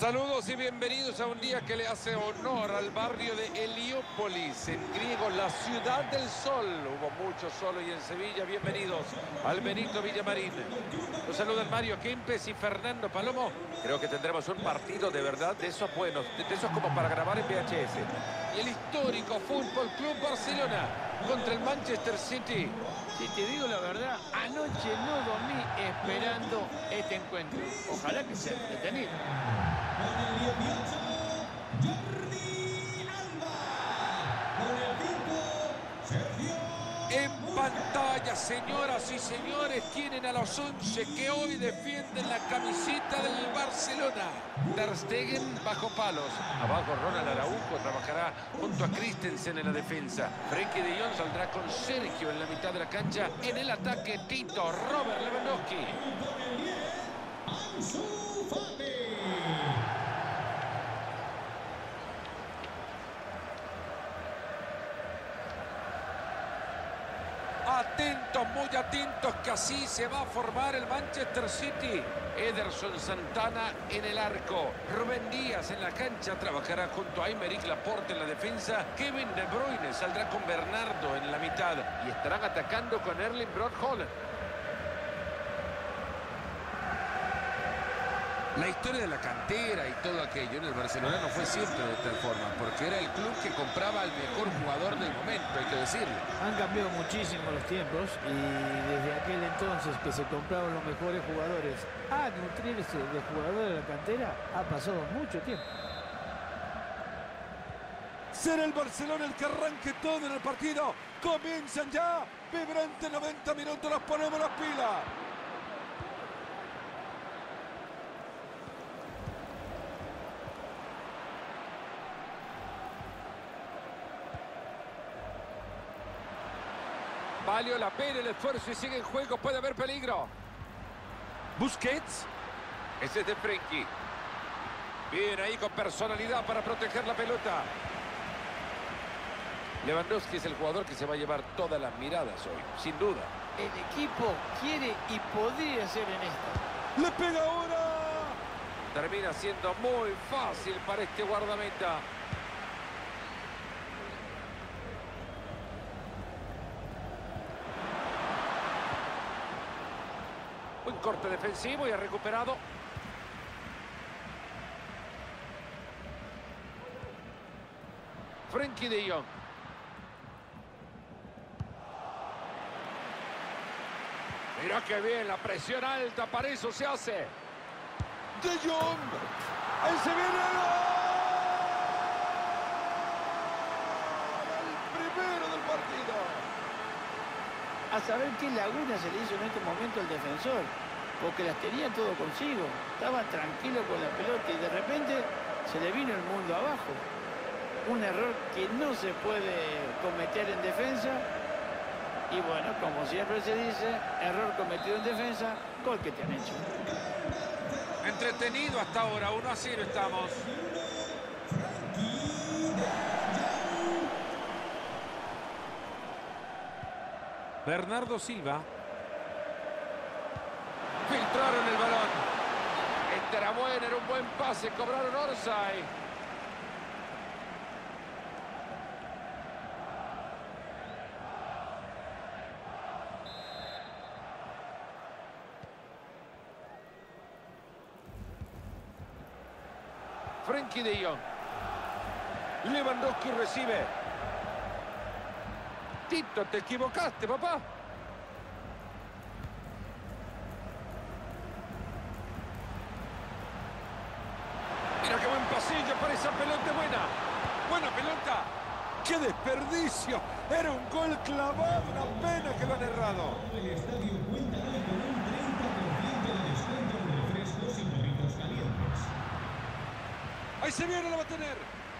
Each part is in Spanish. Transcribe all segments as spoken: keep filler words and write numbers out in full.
Saludos y bienvenidos a un día que le hace honor al barrio de Heliópolis, en griego la ciudad del sol. Hubo mucho sol hoy en Sevilla. Bienvenidos al Benito Villamarín. Los saludan Mario Kempes y Fernando Palomo. Creo que tendremos un partido de verdad de esos buenos, de esos como para grabar en V H S. Y el histórico Fútbol Club Barcelona contra el Manchester City. Si te digo la verdad, anoche no dormí esperando este encuentro. Ojalá que sea entretenido. En pantalla, señoras y señores, tienen a los once que hoy defienden la camiseta del Barcelona. Ter Stegen bajo palos. Abajo Ronald Araujo trabajará junto a Christensen en la defensa. Frenkie de Jong saldrá con Sergio en la mitad de la cancha. En el ataque Tito, Robert Lewandowski. Atentos, muy atentos, que así se va a formar el Manchester City. Ederson Santana en el arco. Rubén Díaz en la cancha trabajará junto a Aymeric Laporte en la defensa. Kevin De Bruyne saldrá con Bernardo en la mitad. Y estarán atacando con Erling Braut Haaland. La historia de la cantera y todo aquello en el Barcelona no fue siempre de tal forma, porque era el club que compraba al mejor jugador del momento, hay que decirlo. Han cambiado muchísimo los tiempos y desde aquel entonces que se compraban los mejores jugadores a nutrirse de jugadores de la cantera ha pasado mucho tiempo. Será el Barcelona el que arranque todo en el partido. Comienzan ya. Vibrante noventa minutos, nos ponemos las pilas. Valió la pena el esfuerzo y sigue en juego. Puede haber peligro. Busquets. Ese es de Frenkie. Bien ahí con personalidad para proteger la pelota. Lewandowski es el jugador que se va a llevar todas las miradas hoy, sin duda. El equipo quiere y podría ser en esta. ¡Le pega ahora! Termina siendo muy fácil para este guardameta. Un corte defensivo y ha recuperado. Frenkie de Jong. Mira qué bien, la presión alta, para eso se hace. De Jong. Ahí se viene el gol. El primero del partido. A saber qué laguna se le hizo en este momento al defensor, porque las tenía todo consigo, estaba tranquilo con la pelota y de repente se le vino el mundo abajo. Un error que no se puede cometer en defensa y bueno, como siempre se dice, error cometido en defensa, gol que te han hecho. Entretenido hasta ahora, uno a cero estamos. Bernardo Silva. Filtraron el balón. Este era bueno, era un buen pase. Cobraron offside. Frenkie de Jong. Lewandowski recibe. Tito, te equivocaste, papá. Mira qué buen pasillo para esa pelota buena. Buena pelota. ¡Qué desperdicio! Era un gol clavado, una pena que lo han errado. El estadio cuenta hoy con un treinta por ciento de descuento en refrescos y burritos calientes. Ahí se viene, lo va a tener.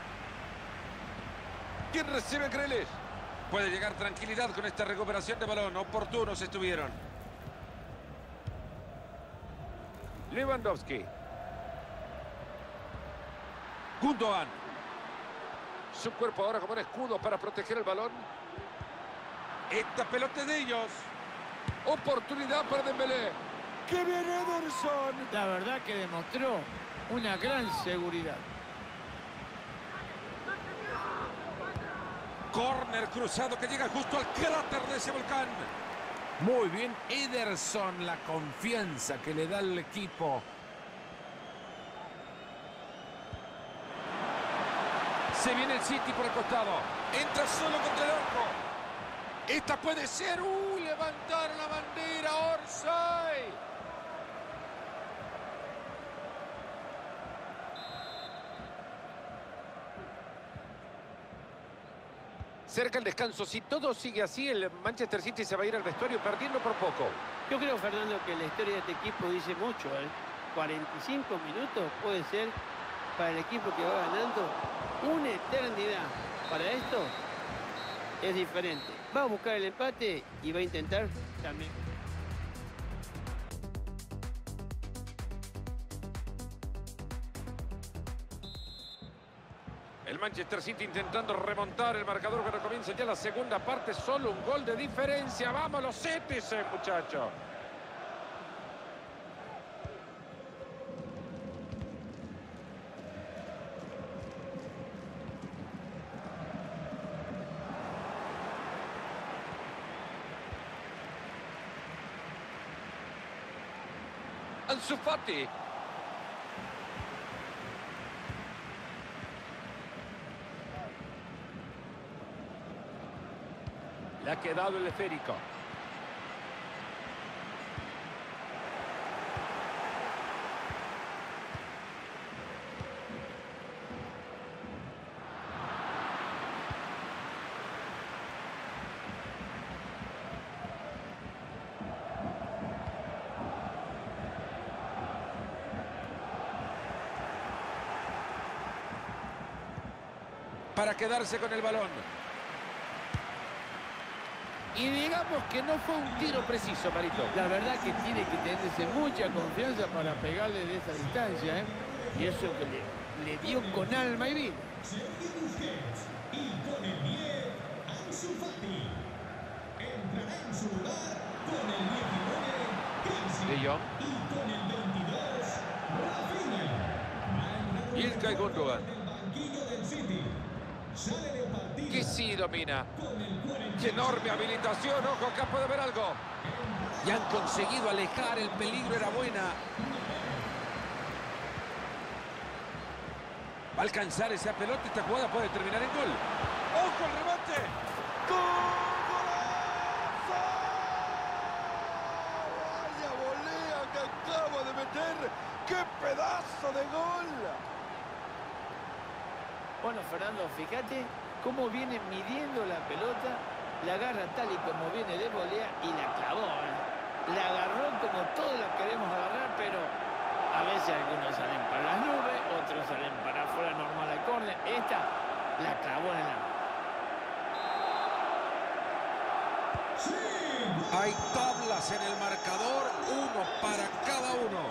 ¿Quién recibe Grealish? Puede llegar tranquilidad con esta recuperación de balón. Oportunos estuvieron. Lewandowski. Gundogan. Su cuerpo ahora como un escudo para proteger el balón. Esta pelota es de ellos. Oportunidad para Dembélé. ¡Qué bien Ederson! La verdad que demostró Una gran seguridad. Córner cruzado que llega justo al cráter de ese volcán. Muy bien, Ederson, la confianza que le da al equipo. Se viene el City por el costado. Entra solo contra el arco. Esta puede ser. ¡Uh! Levantaron la bandera. Orsay. Cerca el descanso. Si todo sigue así, el Manchester City se va a ir al vestuario perdiendo por poco. Yo creo, Fernando, que la historia de este equipo dice mucho, ¿eh? cuarenta y cinco minutos puede ser para el equipo que va ganando una eternidad. Para esto es diferente. Va a buscar el empate y va a intentar también. El Manchester City intentando remontar el marcador cuando comienza ya la segunda parte. Solo un gol de diferencia. ¡Vamos los Citizen, muchachos! Ansu Fati. Le ha quedado el esférico. Para quedarse con el balón. Y digamos que no fue un tiro preciso, Marito. La verdad que tiene que tenerse mucha confianza para pegarle de esa distancia, ¿eh? Y eso que le, le dio con alma y vida. Sergio Busquets y con el diez, Ansu Fati. Entrará en su lugar con el diecinueve, Kelsey. De Jong. Y con el veintidós, Rafinha. Ilkay Gundogan. Del banquillo del City. Sale del partido. Que sí domina. Con el cuarenta. ¡Qué enorme habilitación! ¡Ojo, acá puede haber algo! Y han conseguido alejar, el peligro era buena. Va a alcanzar esa pelota, esta jugada puede terminar en gol. ¡Ojo el remate! ¡Golazo! ¡Vaya volea que acaba de meter! ¡Qué pedazo de gol! Bueno, Fernando, fíjate cómo viene midiendo la pelota, la agarra tal y como viene de volea y la clavó, ¿eh? La agarró como todos la queremos agarrar, pero a veces algunos salen para las nubes, otros salen para afuera normal al córner. Esta la clavó en el arco. Hay tablas en el marcador, uno para cada uno.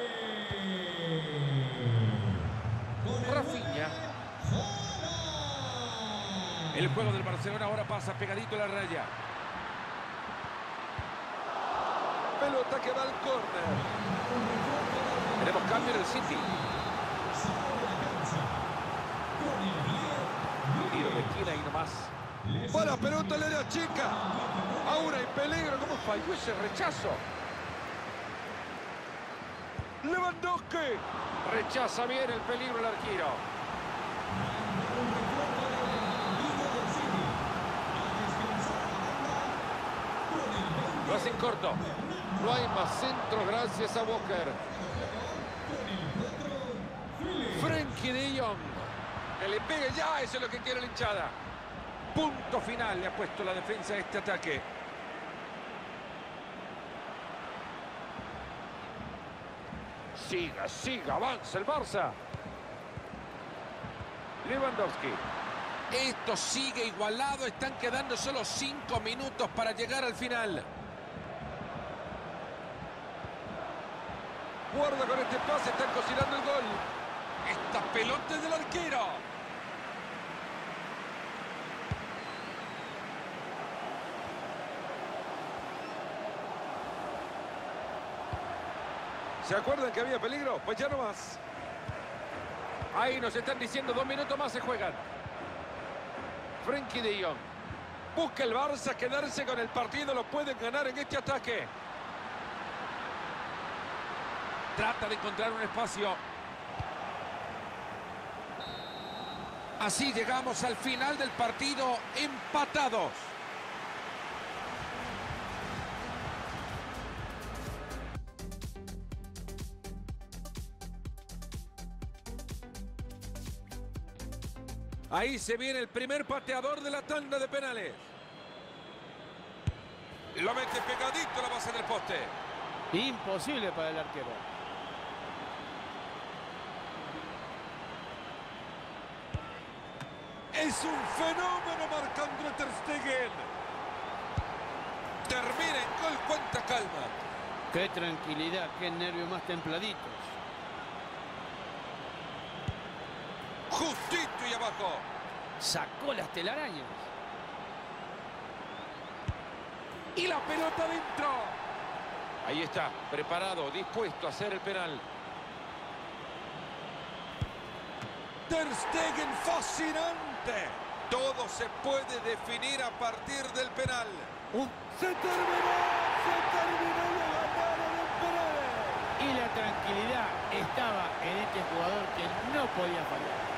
Rafinha. El juego del Barcelona ahora pasa pegadito a la raya. Pelota que va al córner. Tenemos cambio en el City. Tiro de esquina y nomás. ¡Para pelota le da chica! ¡Ahora hay peligro! ¿Cómo falló ese rechazo? ¡Lewandowski! Rechaza bien el peligro el arquero. Lo hacen corto. No hay más centro gracias a Walker. Frenkie de Jong. Que le pegue ya, eso es lo que quiere la hinchada. Punto final le ha puesto la defensa a este ataque. Siga, siga, avanza el Barça. Lewandowski. Esto sigue igualado, están quedando solo cinco minutos para llegar al final. Guarda con este pase, están cocinando el gol. Esta pelota es del arquero. ¿Se acuerdan que había peligro? Pues ya no más. Ahí nos están diciendo dos minutos más se juegan. Frenkie de Jong. Busca el Barça quedarse con el partido. Lo pueden ganar en este ataque. Trata de encontrar un espacio. Así llegamos al final del partido, empatados. Ahí se viene el primer pateador de la tanda de penales. Lo mete pegadito a la base del poste. Imposible para el arquero. Es un fenómeno marcando Ter Stegen. Termina en gol, cuánta calma. Qué tranquilidad, qué nervios más templaditos. Justito y abajo. Sacó las telarañas. Y la pelota dentro. Ahí está, preparado, dispuesto a hacer el penal. Ter Stegen fascinante. Todo se puede definir a partir del penal. Uh, Se terminó, se terminó la ganada del penal. y la tranquilidad estaba en este jugador que no podía fallar.